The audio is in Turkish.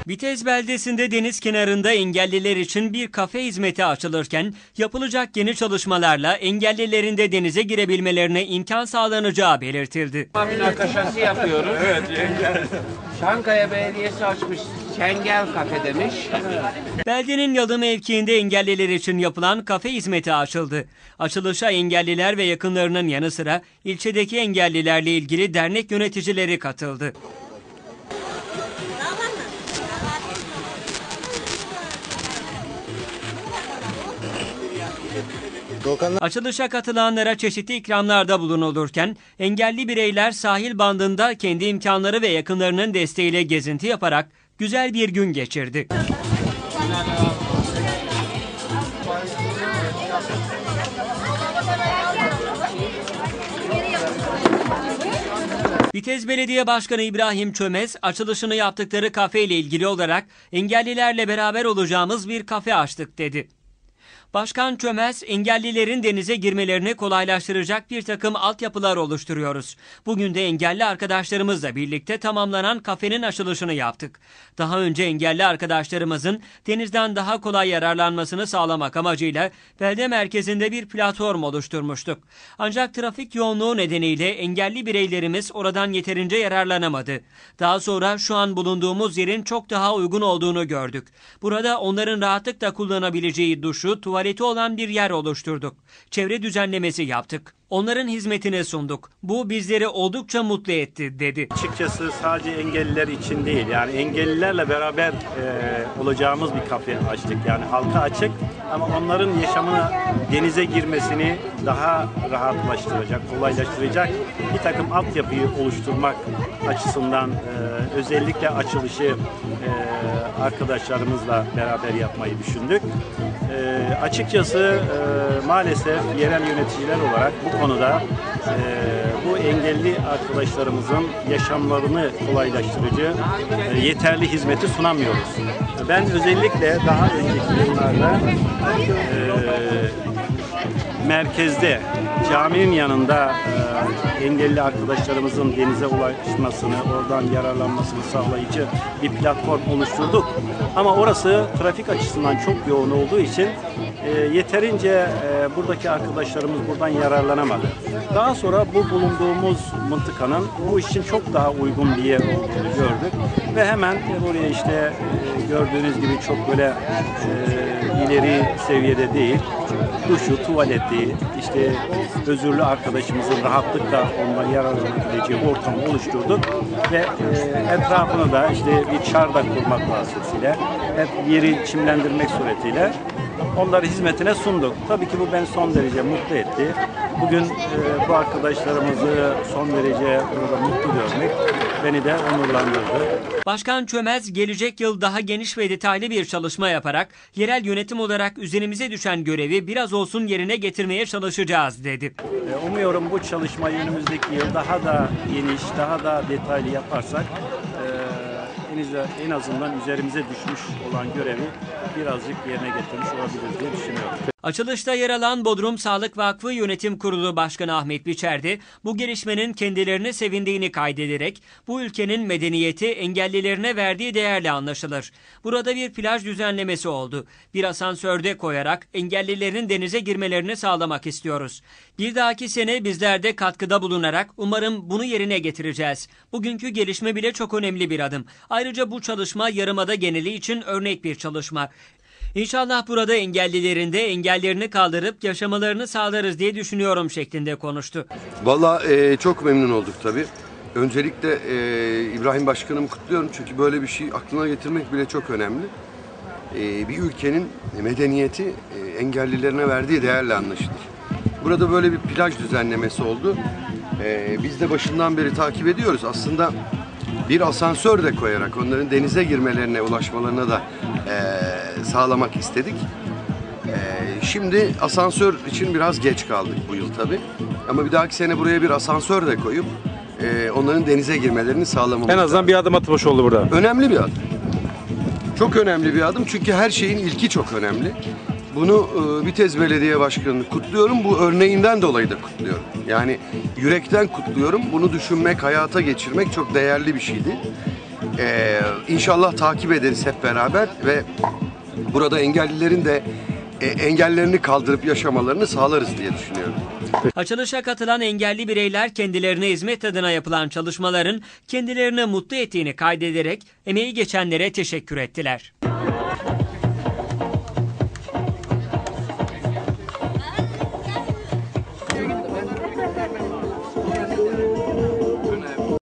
Bitez beldesinde deniz kenarında engelliler için bir kafe hizmeti açılırken yapılacak yeni çalışmalarla engellilerin de denize girebilmelerine imkan sağlanacağı belirtildi. Münakaşası yapıyoruz. Evet, Çankaya Belediyesi açmış Çengel Kafe demiş. Beldenin Yalı mevkiinde engelliler için yapılan kafe hizmeti açıldı. Açılışa engelliler ve yakınlarının yanı sıra ilçedeki engellilerle ilgili dernek yöneticileri katıldı. Açılışa katılanlara çeşitli ikramlarda bulunulurken engelli bireyler sahil bandında kendi imkanları ve yakınlarının desteğiyle gezinti yaparak güzel bir gün geçirdi. Bitez Belediye Başkanı İbrahim Çömez, açılışını yaptıkları kafe ile ilgili olarak engellilerle beraber olacağımız bir kafe açtık dedi. Başkan Çömez, engellilerin denize girmelerini kolaylaştıracak bir takım altyapılar oluşturuyoruz. Bugün de engelli arkadaşlarımızla birlikte tamamlanan kafenin açılışını yaptık. Daha önce engelli arkadaşlarımızın denizden daha kolay yararlanmasını sağlamak amacıyla belde merkezinde bir platform oluşturmuştuk. Ancak trafik yoğunluğu nedeniyle engelli bireylerimiz oradan yeterince yararlanamadı. Daha sonra şu an bulunduğumuz yerin çok daha uygun olduğunu gördük. Burada onların rahatlıkla kullanabileceği duşu, tuvaleti olan bir yer oluşturduk. Çevre düzenlemesi yaptık. Onların hizmetine sunduk. Bu bizleri oldukça mutlu etti dedi. Açıkçası sadece engelliler için değil, yani engellilerle beraber olacağımız bir kafe açtık. Yani halka açık ama onların yaşamına denize girmesini daha rahatlaştıracak, kolaylaştıracak bir takım altyapıyı oluşturmak açısından özellikle açılışı arkadaşlarımızla beraber yapmayı düşündük. Açıkçası maalesef yerel yöneticiler olarak bu konuda bu engelli arkadaşlarımızın yaşamlarını kolaylaştırıcı yeterli hizmeti sunamıyoruz. Ben özellikle daha önceki yıllarda merkezde, caminin yanında engelli arkadaşlarımızın denize ulaşmasını, oradan yararlanmasını sağlayıcı bir platform oluşturduk. Ama orası trafik açısından çok yoğun olduğu için yeterince buradaki arkadaşlarımız buradan yararlanamadı. Daha sonra bu bulunduğumuz mıntıkanın bu iş için çok daha uygun bir yer olduğunu gördük. Ve hemen buraya işte gördüğünüz gibi çok böyle ileri seviyede değil, duşu, tuvaleti, işte özürlü arkadaşımızın rahatlıkla ondan yararlanabileceği ortamı oluşturduk ve etrafını da işte bir çardak kurmak vasıtasıyla, hep yeri çimlendirmek suretiyle onları hizmetine sunduk. Tabii ki bu beni son derece mutlu etti. Bugün bu arkadaşlarımızı son derece burada mutlu görmek beni de onurlandırdı. Başkan Çömez, gelecek yıl daha geniş ve detaylı bir çalışma yaparak yerel yönetim olarak üzerimize düşen görevi biraz olsun yerine getirmeye çalışacağız dedi. Umuyorum bu çalışmayı önümüzdeki yıl daha da geniş, daha da detaylı yaparsak en azından üzerimize düşmüş olan görevi birazcık yerine getirmiş olabiliriz diye düşünüyorum. Açılışta yer alan Bodrum Sağlık Vakfı Yönetim Kurulu Başkanı Ahmet Biçer de bu gelişmenin kendilerini sevindiğini kaydederek bu ülkenin medeniyeti engellilerine verdiği değerle anlaşılır. Burada bir plaj düzenlemesi oldu. Bir asansör de koyarak engellilerin denize girmelerini sağlamak istiyoruz. Bir dahaki sene bizler de katkıda bulunarak umarım bunu yerine getireceğiz. Bugünkü gelişme bile çok önemli bir adım. Ayrıca bu çalışma Yarımada geneli için örnek bir çalışma. İnşallah burada engellilerin de engellerini kaldırıp yaşamalarını sağlarız diye düşünüyorum şeklinde konuştu. Vallahi çok memnun olduk tabii. Öncelikle İbrahim Başkanımı kutluyorum çünkü böyle bir şey aklına getirmek bile çok önemli. Bir ülkenin medeniyeti engellilerine verdiği değerle anlaşılır. Burada böyle bir plaj düzenlemesi oldu. Biz de başından beri takip ediyoruz. Aslında bir asansör de koyarak onların denize girmelerine, ulaşmalarına da sağlamak istedik. Şimdi asansör için biraz geç kaldık bu yıl tabii. Ama bir dahaki sene buraya bir asansör de koyup onların denize girmelerini sağlamamız en azından bir adım atmış oldu burada. Önemli bir adım. Çok önemli bir adım çünkü her şeyin ilki çok önemli. Bunu Bitez Belediye Başkanı'nı kutluyorum. Bu örneğinden dolayı da kutluyorum. Yani yürekten kutluyorum. Bunu düşünmek, hayata geçirmek çok değerli bir şeydi. İnşallah takip ederiz hep beraber ve burada engellilerin de engellerini kaldırıp yaşamalarını sağlarız diye düşünüyorum. Açılışa katılan engelli bireyler kendilerine hizmet adına yapılan çalışmaların kendilerini mutlu ettiğini kaydederek emeği geçenlere teşekkür ettiler.